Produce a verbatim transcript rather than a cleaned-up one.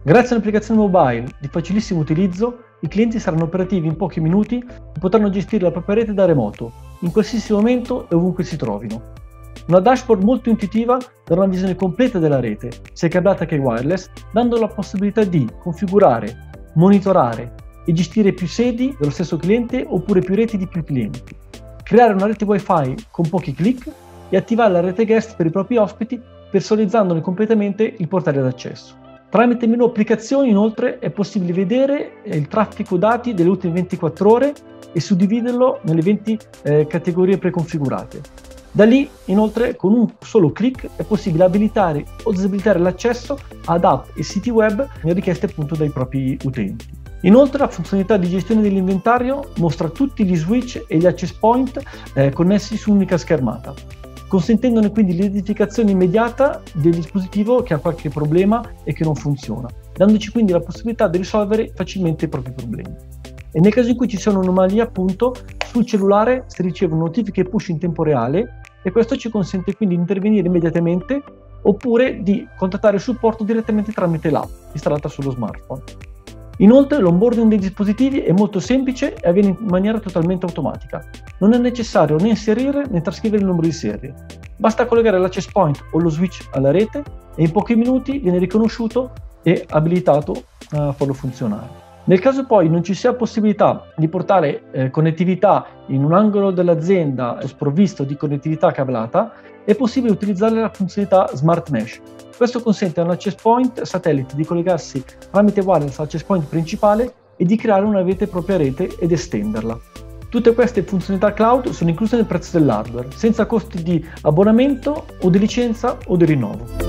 Grazie all'applicazione mobile di facilissimo utilizzo, i clienti saranno operativi in pochi minuti e potranno gestire la propria rete da remoto, in qualsiasi momento e ovunque si trovino. Una dashboard molto intuitiva dà una visione completa della rete, sia cablata che wireless, dando la possibilità di configurare, monitorare e gestire più sedi dello stesso cliente oppure più reti di più clienti, creare una rete wifi con pochi clic e attivare la rete guest per i propri ospiti, personalizzandone completamente il portale d'accesso. Tramite menu applicazioni, inoltre, è possibile vedere il traffico dati delle ultime ventiquattro ore e suddividerlo nelle venti eh, categorie preconfigurate. Da lì, inoltre, con un solo clic è possibile abilitare o disabilitare l'accesso ad app e siti web richiesti appunto dai propri utenti. Inoltre, la funzionalità di gestione dell'inventario mostra tutti gli switch e gli access point eh, connessi su un'unica schermata, consentendone quindi l'identificazione immediata del dispositivo che ha qualche problema e che non funziona, dandoci quindi la possibilità di risolvere facilmente i propri problemi. E nel caso in cui ci sia un'anomalia, appunto, sul cellulare si ricevono notifiche push in tempo reale e questo ci consente quindi di intervenire immediatamente oppure di contattare il supporto direttamente tramite l'app installata sullo smartphone. Inoltre l'onboarding dei dispositivi è molto semplice e avviene in maniera totalmente automatica. Non è necessario né inserire né trascrivere il numero di serie. Basta collegare l'access point o lo switch alla rete e in pochi minuti viene riconosciuto e abilitato a farlo funzionare. Nel caso poi non ci sia possibilità di portare eh, connettività in un angolo dell'azienda sprovvisto di connettività cablata, è possibile utilizzare la funzionalità Smart Mesh. Questo consente a un access point satellite di collegarsi tramite wireless all'access point principale e di creare una vera e propria rete ed estenderla. Tutte queste funzionalità cloud sono incluse nel prezzo dell'hardware, senza costi di abbonamento o di licenza o di rinnovo.